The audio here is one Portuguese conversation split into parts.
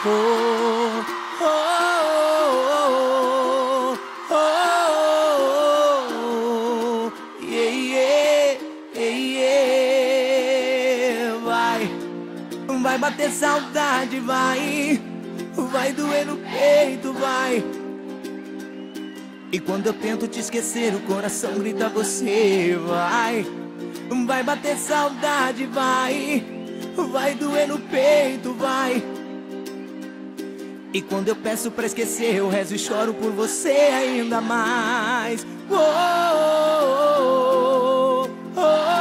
Oh, oh, oh, oh, oh, yeah, yeah, vai bater saudade, vai doer no peito, vai. E quando eu tento te esquecer, o coração grita você, vai bater saudade, vai doer no peito, vai. E quando eu peço pra esquecer, eu rezo e choro por você ainda mais. Oh, oh, oh,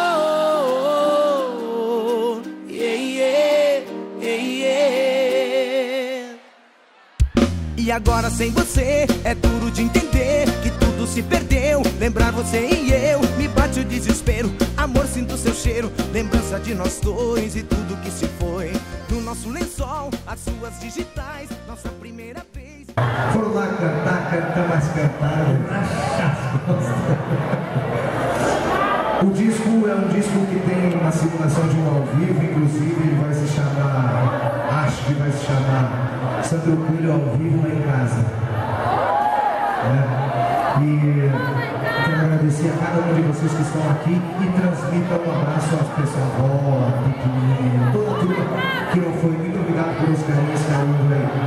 oh, oh, yeah, yeah, yeah. E agora sem você é duro de entender que tudo se perdeu. Lembrar você e eu, me bate o desespero. Amor, sinto seu cheiro, lembrança de nós dois e tudo que se foi. No nosso lençol, as suas digitais, nossa primeira vez. Foram lá cantar, mas cantaram. O disco é um disco que tem uma simulação de um ao vivo, inclusive ele vai se chamar, acho que vai se chamar Sandro Coelho ao vivo lá em casa. E quero agradecer a cada um de vocês que estão aqui e transmitam um abraço às pessoas, avó, a pequenininha, toda a turma que não foi. Muito obrigado pelos carinhos, carinhos aí.